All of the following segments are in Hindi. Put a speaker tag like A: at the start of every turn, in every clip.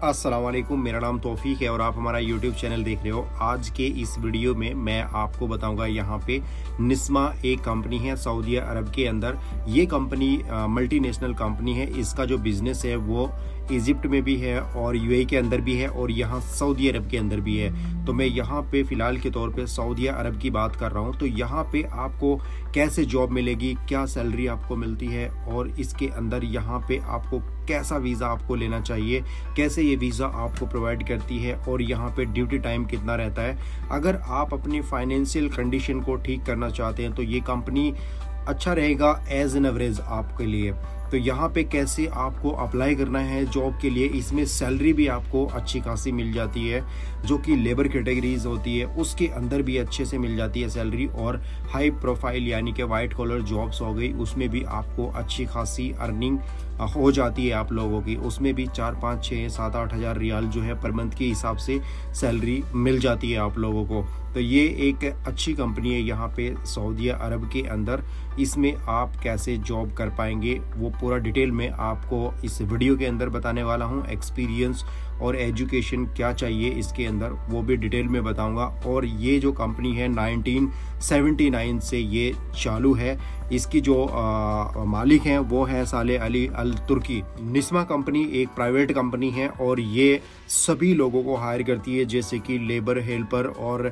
A: अस्सलाम वालेकुम, मेरा नाम तौफीक है और आप हमारा YouTube चैनल देख रहे हो। आज के इस वीडियो में मैं आपको बताऊंगा यहाँ पे निस्मा एक कंपनी है सऊदी अरब के अंदर। ये कंपनी मल्टीनेशनल कंपनी है। इसका जो बिजनेस है वो इजिप्ट में भी है और यूएई के अंदर भी है और यहाँ सऊदी अरब के अंदर भी है। तो मैं यहाँ पे फ़िलहाल के तौर पे सऊदी अरब की बात कर रहा हूँ। तो यहाँ पे आपको कैसे जॉब मिलेगी, क्या सैलरी आपको मिलती है और इसके अंदर यहाँ पे आपको कैसा वीज़ा आपको लेना चाहिए, कैसे ये वीज़ा आपको प्रोवाइड करती है और यहाँ पे ड्यूटी टाइम कितना रहता है। अगर आप अपनी फाइनेंशियल कंडीशन को ठीक करना चाहते हैं तो ये कंपनी अच्छा रहेगा एज एन एवरेज आपके लिए। तो यहाँ पे कैसे आपको अप्लाई करना है जॉब के लिए, इसमें सैलरी भी आपको अच्छी खासी मिल जाती है, जो कि लेबर कैटेगरीज होती है उसके अंदर भी अच्छे से मिल जाती है सैलरी। और हाई प्रोफाइल यानी कि वाइट कॉलर जॉब्स हो गई, उसमें भी आपको अच्छी खासी अर्निंग हो जाती है आप लोगों की। उसमें भी 4, 5, 6, 7, 8 हज़ार रियाल जो है पर मंथ के हिसाब से सैलरी मिल जाती है आप लोगों को। तो ये एक अच्छी कंपनी है यहाँ पे सऊदी अरब के अंदर। इसमें आप कैसे जॉब कर पाएंगे वो पूरा डिटेल में आपको इस वीडियो के अंदर बताने वाला हूँ। एक्सपीरियंस और एजुकेशन क्या चाहिए इसके अंदर वो भी डिटेल में बताऊंगा। और ये जो कंपनी है 1979 से ये चालू है। इसकी जो मालिक हैं वो है Saleh Ali Al Turki. Nesma company एक प्राइवेट कंपनी है और ये सभी लोगों को हायर करती है, जैसे कि लेबर हेल्पर और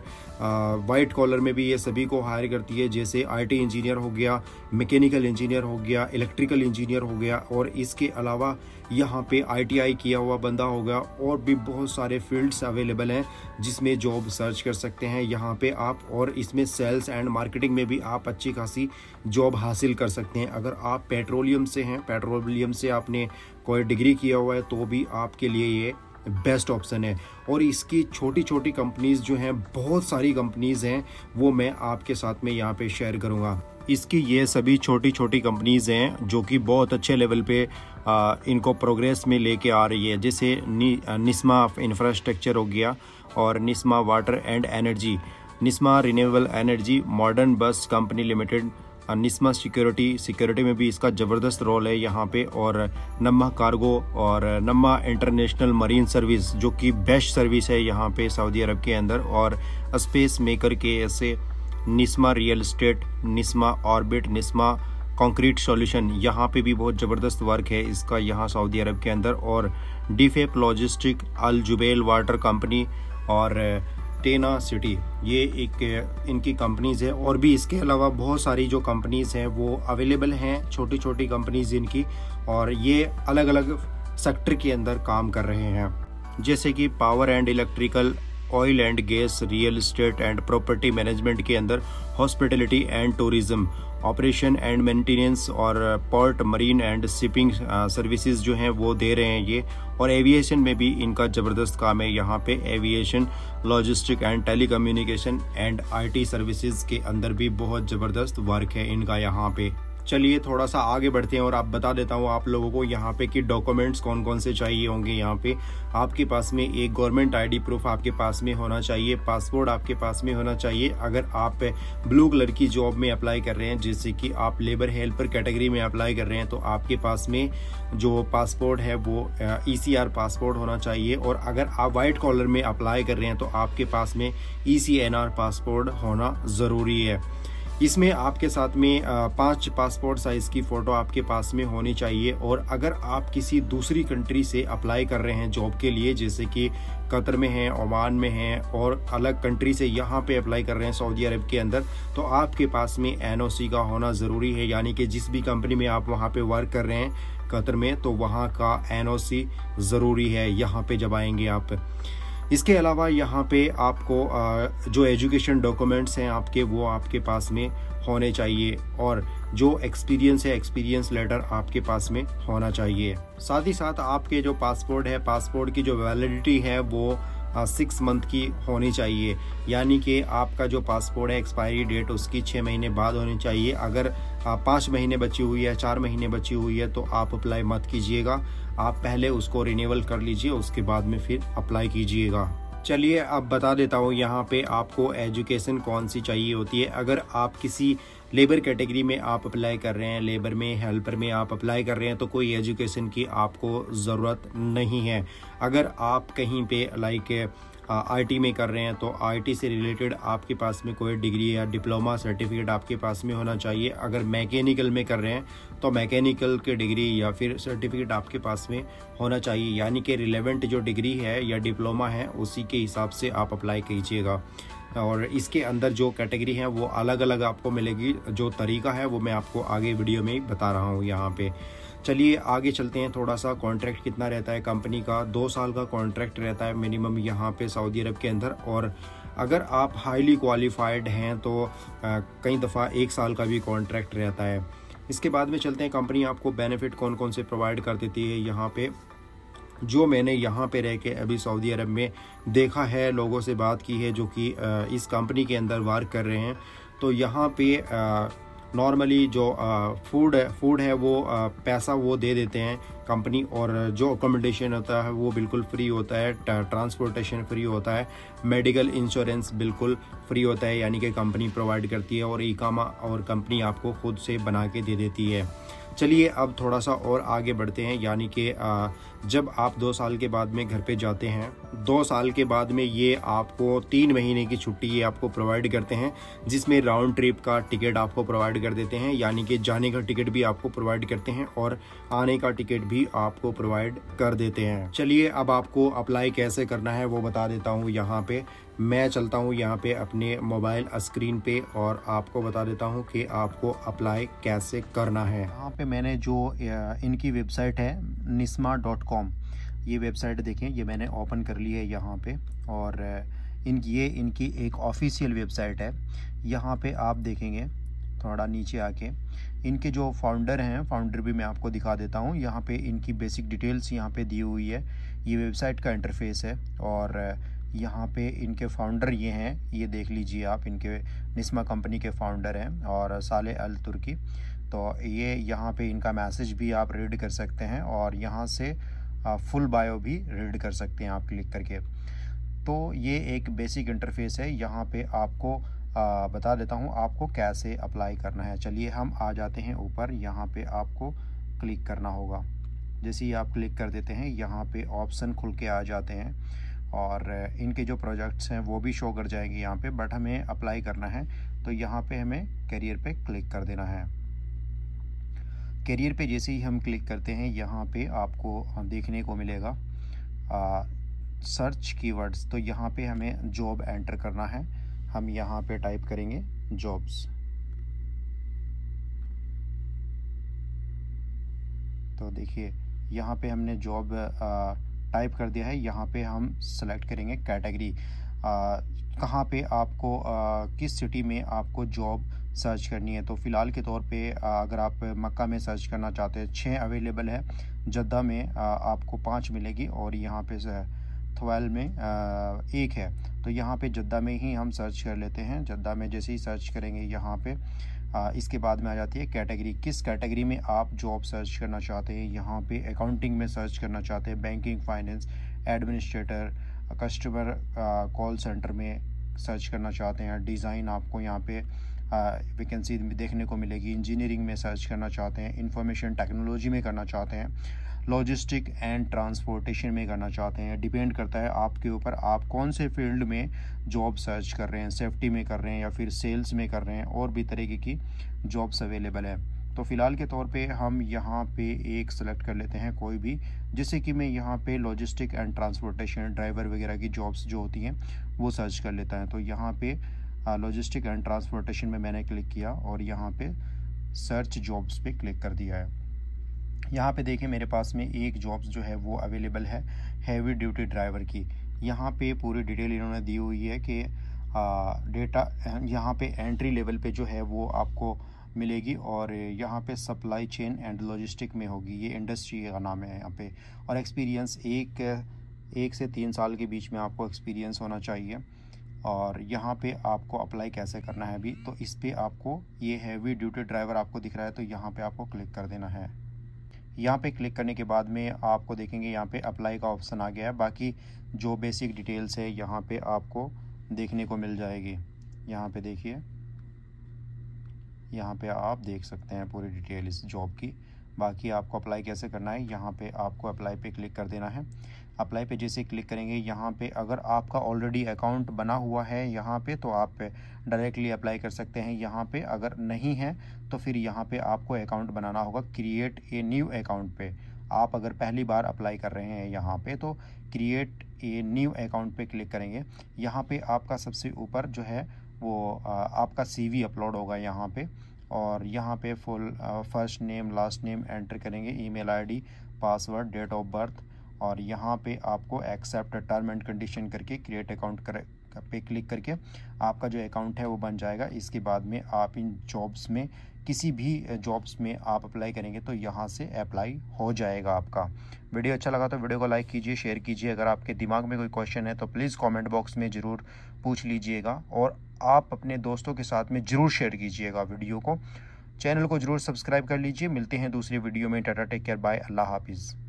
A: वाइट कॉलर में भी ये सभी को हायर करती है। जैसे आईटी इंजीनियर हो गया, मैकेनिकल इंजीनियर हो गया, इलेक्ट्रिकल इंजीनियर हो गया और इसके अलावा यहाँ पे आईटीआई किया हुआ बंदा होगा। और भी बहुत सारे फील्ड्स अवेलेबल हैं जिसमें जॉब सर्च कर सकते हैं यहाँ पे आप। और इसमें सेल्स एंड मार्केटिंग में भी आप अच्छी खासी जॉब हासिल कर सकते हैं। अगर आप पेट्रोलियम से हैं, पेट्रोलियम से आपने कोई डिग्री किया हुआ है तो भी आपके लिए ये बेस्ट ऑप्शन है। और इसकी छोटी छोटी कंपनीज जो हैं, बहुत सारी कंपनीज हैं, वो मैं आपके साथ में यहाँ पे शेयर करूँगा। इसकी ये सभी छोटी छोटी कंपनीज हैं जो कि बहुत अच्छे लेवल पे इनको प्रोग्रेस में लेके आ रही है। जैसे निस्मा इंफ्रास्ट्रक्चर हो गया और Nesma water and energy, Nesma renewable energy, modern bus company limited, Nesma security में भी इसका ज़बरदस्त रोल है यहाँ पे। और नम्मा कार्गो और नम्मा इंटरनेशनल मरीन सर्विस जो कि बेस्ट सर्विस है यहाँ पे सऊदी अरब के अंदर। और स्पेस मेकर के ऐसे Nesma real estate, Nesma orbit, Nesma concrete solution, यहाँ पे भी बहुत ज़बरदस्त वर्क है इसका यहाँ सऊदी अरब के अंदर। और डिफेप logistic, Al Jubail water company और टेना सिटी, ये एक इनकी कंपनीज़ है। और भी इसके अलावा बहुत सारी जो कंपनीज़ हैं वो अवेलेबल हैं, छोटी छोटी कंपनीज़ इनकी। और ये अलग अलग सेक्टर के अंदर काम कर रहे हैं, जैसे कि power and electrical, oil and gas, real estate and property management के अंदर, hospitality and tourism, operation and maintenance और port, marine and shipping services जो हैं वो दे रहे हैं ये। और एविएशन में भी इनका ज़बरदस्त काम है यहाँ पे। Aviation, logistic and telecommunication and IT services के अंदर भी बहुत ज़बरदस्त वर्क है इनका यहाँ पे। चलिए थोड़ा सा आगे बढ़ते हैं और आप बता देता हूँ आप लोगों को यहाँ पे कि डॉक्यूमेंट्स कौन कौन से चाहिए होंगे। यहाँ पे आपके पास में एक गवर्नमेंट आईडी प्रूफ आपके पास में होना चाहिए, पासपोर्ट आपके पास में होना चाहिए। अगर आप ब्लू कलर की जॉब में अप्लाई कर रहे हैं, जैसे कि आप लेबर हेल्पर कैटेगरी में अप्लाई कर रहे हैं, तो आपके पास में जो पासपोर्ट है वो ECR पासपोर्ट होना चाहिए। और अगर आप वाइट कॉलर में अप्लाई कर रहे हैं तो आपके पास में ECNR पासपोर्ट होना ज़रूरी है। इसमें आपके साथ में 5 पासपोर्ट साइज़ की फ़ोटो आपके पास में होनी चाहिए। और अगर आप किसी दूसरी कंट्री से अप्लाई कर रहे हैं जॉब के लिए, जैसे कि कतर में हैं, ओमान में हैं और अलग कंट्री से यहाँ पे अप्लाई कर रहे हैं सऊदी अरब के अंदर, तो आपके पास में NOC का होना ज़रूरी है। यानी कि जिस भी कंपनी में आप वहाँ पे वर्क कर रहे हैं कतर में, तो वहाँ का NOC ज़रूरी है यहाँ पे जब आएंगे आप। इसके अलावा यहाँ पे आपको जो एजुकेशन डॉक्यूमेंट्स हैं आपके, वो आपके पास में होने चाहिए। और जो एक्सपीरियंस है, एक्सपीरियंस लेटर आपके पास में होना चाहिए। साथ ही साथ आपके जो पासपोर्ट है, पासपोर्ट की जो वैलिडिटी है वो 6 मंथ की होनी चाहिए। यानी कि आपका जो पासपोर्ट है एक्सपायरी डेट उसकी 6 महीने बाद होनी चाहिए। अगर 5 महीने बची हुई है, 4 महीने बची हुई है, तो आप अप्लाई मत कीजिएगा। आप पहले उसको रिन्यूअल कर लीजिए, उसके बाद में फिर अप्लाई कीजिएगा। चलिए अब बता देता हूँ यहाँ पे आपको एजुकेशन कौन सी चाहिए होती है। अगर आप किसी लेबर कैटेगरी में आप अप्लाई कर रहे हैं, लेबर में, हेल्पर में आप अप्लाई कर रहे हैं, तो कोई एजुकेशन की आपको ज़रूरत नहीं है। अगर आप कहीं पे लाइक आईटी में कर रहे हैं तो आईटी से रिलेटेड आपके पास में कोई डिग्री या डिप्लोमा सर्टिफिकेट आपके पास में होना चाहिए। अगर मैकेनिकल में कर रहे हैं तो मैकेनिकल की डिग्री या फिर सर्टिफिकेट आपके पास में होना चाहिए, यानी कि रिलेवेंट जो डिग्री है या डिप्लोमा है उसी के हिसाब से आप अप्लाई कीजिएगा। और इसके अंदर जो कैटेगरी है वो अलग अलग आपको मिलेगी, जो तरीका है वो मैं आपको आगे वीडियो में बता रहा हूँ यहाँ पे। चलिए आगे चलते हैं। थोड़ा सा कॉन्ट्रैक्ट कितना रहता है कंपनी का, 2 साल का कॉन्ट्रैक्ट रहता है मिनिमम यहाँ पे सऊदी अरब के अंदर। और अगर आप हाईली क्वालिफाइड हैं तो कई दफ़ा 1 साल का भी कॉन्ट्रैक्ट रहता है। इसके बाद में चलते हैं कंपनी आपको बेनिफिट कौन कौन से प्रोवाइड कर देती है यहाँ पे। जो मैंने यहाँ पे रह के अभी सऊदी अरब में देखा है, लोगों से बात की है जो कि इस कंपनी के अंदर वर्क कर रहे हैं, तो यहाँ पे नॉर्मली जो फूड है वो पैसा वो दे देते हैं कंपनी, और जो अकोमोडेशन होता है वो बिल्कुल फ्री होता है, ट्रांसपोर्टेशन फ्री होता है, मेडिकल इंश्योरेंस बिल्कुल फ्री होता है, यानी कि कंपनी प्रोवाइड करती है, और इकामा और कंपनी आपको खुद से बना के दे देती है। चलिए अब थोड़ा सा और आगे बढ़ते हैं, यानी कि जब आप 2 साल के बाद में घर पे जाते हैं, 2 साल के बाद में ये आपको 3 महीने की छुट्टी ये आपको प्रोवाइड करते हैं, जिसमें राउंड ट्रिप का टिकट आपको प्रोवाइड कर देते हैं, यानी कि जाने का टिकट भी आपको प्रोवाइड करते हैं और आने का टिकट भी आपको प्रोवाइड कर देते हैं। चलिए अब आपको अप्लाई कैसे करना है वो बता देता हूँ। यहाँ पे मैं चलता हूँ यहाँ पे अपने मोबाइल स्क्रीन पे और आपको बता देता हूँ कि आपको अप्लाई कैसे करना है। यहाँ पे मैंने जो इनकी वेबसाइट है nisma.com, ये वेबसाइट देखें, ये मैंने ओपन कर ली है यहाँ पे, और ये इनकी एक ऑफिशियल वेबसाइट है। यहाँ पे आप देखेंगे थोड़ा नीचे आके इनके जो फाउंडर हैं, फाउंडर भी मैं आपको दिखा देता हूँ। यहाँ पे इनकी बेसिक डिटेल्स यहाँ पे दी हुई है, ये वेबसाइट का इंटरफेस है, और यहाँ पे इनके फाउंडर ये हैं, ये देख लीजिए आप, इनके निस्मा कंपनी के फाउंडर हैं और साले अल तुर्की। तो ये यहाँ पे इनका मैसेज भी आप रीड कर सकते हैं, और यहाँ से फुल बायो भी रीड कर सकते हैं आप क्लिक करके। तो ये एक बेसिक इंटरफेस है। यहाँ पे आपको बता देता हूँ आपको कैसे अप्लाई करना है। चलिए हम आ जाते हैं ऊपर, यहाँ पे आपको क्लिक करना होगा। जैसे ही आप क्लिक कर देते हैं यहाँ पे ऑप्शन खुल के आ जाते हैं, और इनके जो प्रोजेक्ट्स हैं वो भी शो कर जाएंगे यहाँ पे, बट हमें अप्लाई करना है तो यहाँ पे हमें करियर पे क्लिक कर देना है। करियर पे जैसे ही हम क्लिक करते हैं यहाँ पे आपको देखने को मिलेगा सर्च कीवर्ड्स। तो यहाँ पे हमें जॉब एंटर करना है, हम यहाँ पे टाइप करेंगे जॉब्स। तो देखिए यहाँ पे हमने जॉब टाइप कर दिया है। यहाँ पे हम सेलेक्ट करेंगे कैटेगरी, कहाँ पे आपको किस सिटी में आपको जॉब सर्च करनी है। तो फ़िलहाल के तौर पे अगर आप मक्का में सर्च करना चाहते हैं 6 अवेलेबल है, जद्दा में आपको 5 मिलेगी, और यहाँ पे 12 में 1 है। तो यहाँ पे जद्दा में ही हम सर्च कर लेते हैं। जद्दा में जैसे ही सर्च करेंगे यहाँ पे इसके बाद में आ जाती है कैटेगरी, किस कैटेगरी में आप जॉब सर्च करना चाहते हैं। यहाँ पे अकाउंटिंग में सर्च करना चाहते हैं, banking, finance, administrator, customer call centre में सर्च करना चाहते हैं, डिज़ाइन आपको यहाँ पे वैकेंसी देखने को मिलेगी, इंजीनियरिंग में सर्च करना चाहते हैं, इंफॉर्मेशन टेक्नोलॉजी में करना चाहते हैं, लॉजिस्टिक एंड ट्रांसपोर्टेशन में करना चाहते हैं। डिपेंड करता है आपके ऊपर, आप कौन से फील्ड में जॉब सर्च कर रहे हैं, सेफ्टी में कर रहे हैं या फिर सेल्स में कर रहे हैं, और भी तरीके की जॉब्स अवेलेबल है। तो फ़िलहाल के तौर पे हम यहाँ पे एक सेलेक्ट कर लेते हैं कोई भी, जैसे कि मैं यहाँ पे लॉजिस्टिक एंड ट्रांसपोर्टेशन, ड्राइवर वगैरह की जॉब्स जो होती हैं वो सर्च कर लेता है। तो यहाँ पे लॉजिस्टिक एंड ट्रांसपोर्टेशन में मैंने क्लिक किया और यहाँ पे सर्च जॉब्स पे क्लिक कर दिया है। यहाँ पे देखें मेरे पास में एक जॉब्स जो है वो अवेलेबल है हैवी ड्यूटी ड्राइवर की। यहाँ पे पूरी डिटेल इन्होंने दी हुई है कि डेटा यहाँ पे एंट्री लेवल पे जो है वो आपको मिलेगी, और यहाँ पे सप्लाई चेन एंड लॉजिस्टिक में होगी, ये इंडस्ट्री का नाम है यहाँ पे। और एक्सपीरियंस 1 से 3 साल के बीच में आपको एक्सपीरियंस होना चाहिए। और यहाँ पे आपको अप्लाई कैसे करना है अभी, तो इस पे आपको ये हैवी ड्यूटी ड्राइवर आपको दिख रहा है, तो यहाँ पे आपको क्लिक कर देना है। यहाँ पे क्लिक करने के बाद में आपको देखेंगे यहाँ पे अप्लाई का ऑप्शन आ गया है। बाकी जो बेसिक डिटेल्स है यहाँ पे आपको देखने को मिल जाएगी। यहाँ पे देखिए, यहाँ पे आप देख सकते हैं पूरी डिटेल इस जॉब की। बाकी आपको अप्लाई कैसे करना है, यहाँ पे आपको अप्लाई पे क्लिक कर देना है। अप्लाई पे जैसे क्लिक करेंगे, यहाँ पे अगर आपका ऑलरेडी अकाउंट बना हुआ है यहाँ पे, तो आप डायरेक्टली अप्लाई कर सकते हैं। यहाँ पे अगर नहीं है तो फिर यहाँ पे आपको अकाउंट बनाना होगा क्रिएट ए न्यू अकाउंट पे। आप अगर पहली बार अप्लाई कर रहे हैं यहाँ पे, तो क्रिएट ए न्यू अकाउंट पे क्लिक करेंगे। यहाँ पे आपका सबसे ऊपर जो है वो आपका CV अपलोड होगा यहाँ पे, और यहाँ पे full first name last name enter करेंगे, email ID, password, date of birth, और यहाँ पे आपको एक्सेप्ट टर्म एंड कंडीशन करके क्रिएट अकाउंट पे क्लिक करके आपका जो अकाउंट है वो बन जाएगा। इसके बाद में आप इन जॉब्स में किसी भी जॉब्स में आप अप्लाई करेंगे तो यहाँ से अप्लाई हो जाएगा आपका। वीडियो अच्छा लगा तो वीडियो को लाइक कीजिए, शेयर कीजिए। अगर आपके दिमाग में कोई क्वेश्चन है तो प्लीज़ कमेंट बॉक्स में ज़रूर पूछ लीजिएगा, और आप अपने दोस्तों के साथ में ज़रूर शेयर कीजिएगा वीडियो को। चैनल को ज़रूर सब्सक्राइब कर लीजिए। मिलते हैं दूसरी वीडियो में। टाटा, टेक केयर, बाय, अल्लाह हाफिज़।